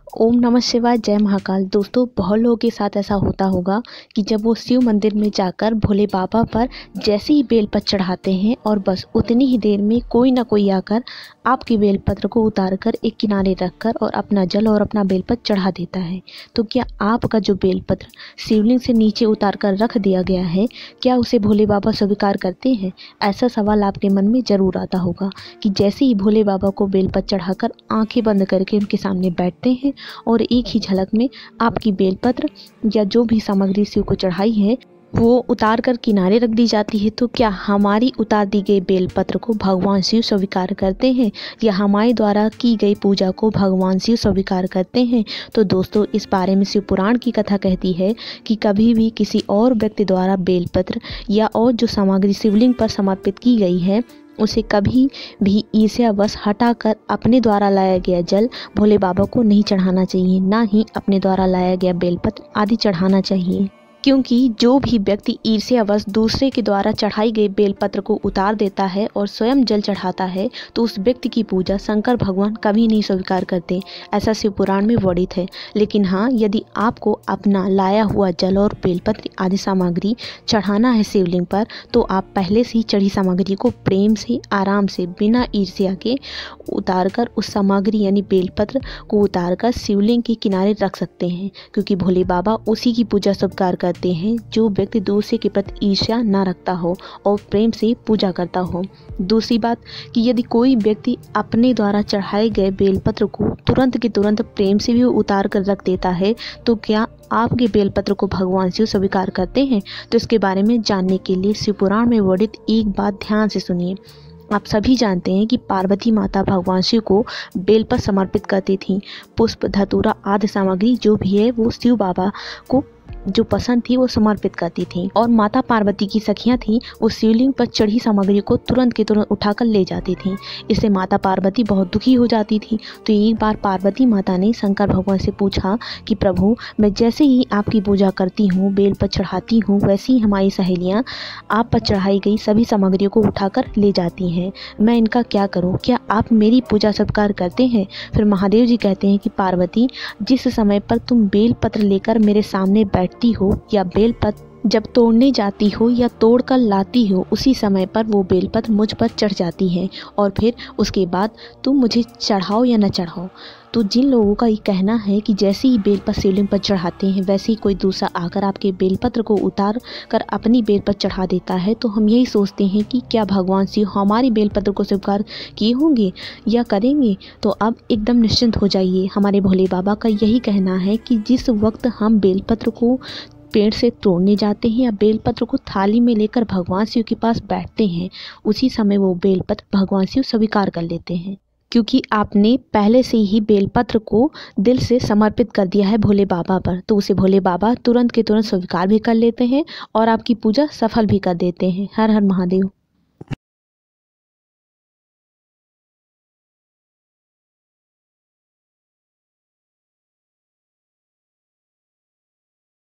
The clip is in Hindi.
ओम नमः शिवाय, जय महाकाल। दोस्तों, बहुत लोगों के साथ ऐसा होता होगा कि जब वो शिव मंदिर में जाकर भोले बाबा पर जैसे ही बेलपत्र चढ़ाते हैं और बस उतनी ही देर में कोई ना कोई आकर आपके बेलपत्र को उतारकर एक किनारे रखकर और अपना जल और अपना बेलपत्र चढ़ा देता है। तो क्या आपका जो बेलपत्र शिवलिंग से नीचे उतार कर रख दिया गया है, क्या उसे भोले बाबा स्वीकार करते हैं? ऐसा सवाल आपके मन में ज़रूर आता होगा कि जैसे ही भोले बाबा को बेलपत्र चढ़ाकर आंखें बंद करके उनके सामने बैठते हैं और एक ही झलक में आपकी बेलपत्र या जो भी सामग्री शिव को चढ़ाई है वो उतार कर किनारे रख दी जाती है, तो क्या हमारी उतार दी गई बेलपत्र को भगवान शिव स्वीकार करते हैं या हमारे द्वारा की गई पूजा को भगवान शिव स्वीकार करते हैं? तो दोस्तों, इस बारे में शिव पुराण की कथा कहती है कि कभी भी किसी और व्यक्ति द्वारा बेलपत्र या और जो सामग्री शिवलिंग पर समर्पित की गई है उसे कभी भी ईर्ष्यावश हटाकर अपने द्वारा लाया गया जल भोले बाबा को नहीं चढ़ाना चाहिए, ना ही अपने द्वारा लाया गया बेलपत्र आदि चढ़ाना चाहिए। क्योंकि जो भी व्यक्ति ईर्ष्यावश दूसरे के द्वारा चढ़ाई गई बेलपत्र को उतार देता है और स्वयं जल चढ़ाता है तो उस व्यक्ति की पूजा शंकर भगवान कभी नहीं स्वीकार करते, ऐसा शिव पुराण में वर्णित है। लेकिन हाँ, यदि आपको अपना लाया हुआ जल और बेलपत्र आदि सामग्री चढ़ाना है शिवलिंग पर, तो आप पहले से ही चढ़ी सामग्री को प्रेम से, आराम से, बिना ईर्ष्या के उतारकर उस सामग्री यानी बेलपत्र को उतारकर शिवलिंग के किनारे रख सकते हैं, क्योंकि भोले बाबा उसी की पूजा स्वीकार करते हैं जो व्यक्ति दूसरे के प्रति ईर्ष्या ना रखता हो और प्रेम से पूजा करता हो। दूसरी बात कि यदि कोई व्यक्ति अपने द्वारा चढ़ाए गए बेलपत्र को तुरंत के तुरंत प्रेम से भी उतार कर रख देता है, तो क्या आपके बेलपत्र को भगवान शिव स्वीकार करते हैं? तो इसके बारे में जानने के लिए शिव पुराण में वर्णित एक बात ध्यान से सुनिए। आप सभी जानते हैं कि पार्वती माता भगवान शिव को बेलपत्र समर्पित करती थीं। पुष्प, धतूरा आदि सामग्री जो भी है वो शिव बाबा को जो पसंद थी वो समर्पित करती थी, और माता पार्वती की सखियां थीं वो शिवलिंग पर चढ़ी सामग्री को तुरंत के तुरंत उठाकर ले जाती थीं। इससे माता पार्वती बहुत दुखी हो जाती थी। तो एक बार पार्वती माता ने शंकर भगवान से पूछा कि प्रभु, मैं जैसे ही आपकी पूजा करती हूँ, बेल पर चढ़ाती हूँ, वैसे ही हमारी सहेलियाँ आप पर चढ़ाई गई सभी सामग्रियों को उठाकर ले जाती हैं। मैं इनका क्या करूँ? क्या आप मेरी पूजा स्वीकार करते हैं? फिर महादेव जी कहते हैं कि पार्वती, जिस समय पर तुम बेलपत्र लेकर मेरे सामने बैठती हो या बेलपत्र जब तोड़ने जाती हो या तोड़ कर लाती हो, उसी समय पर वो बेलपत्र मुझ पर चढ़ जाती है और फिर उसके बाद तुम मुझे चढ़ाओ या न चढ़ाओ। तो जिन लोगों का ये कहना है कि जैसे ही बेलपत्र शिवलिंग पर चढ़ाते हैं वैसे ही कोई दूसरा आकर आपके बेलपत्र को उतार कर अपनी बेलपत्र चढ़ा देता है, तो हम यही सोचते हैं कि क्या भगवान शिव हमारी बेलपत्र को स्वीकार किए होंगे या करेंगे? तो अब एकदम निश्चिंत हो जाइए। हमारे भोले बाबा का यही कहना है कि जिस वक्त हम बेलपत्र को पेड़ से तोड़ने जाते हैं या बेलपत्र को थाली में लेकर भगवान शिव के पास बैठते हैं, उसी समय वो बेलपत्र भगवान शिव स्वीकार कर लेते हैं, क्योंकि आपने पहले से ही बेलपत्र को दिल से समर्पित कर दिया है भोले बाबा पर। तो उसे भोले बाबा तुरंत के तुरंत स्वीकार भी कर लेते हैं और आपकी पूजा सफल भी कर देते हैं। हर हर महादेव।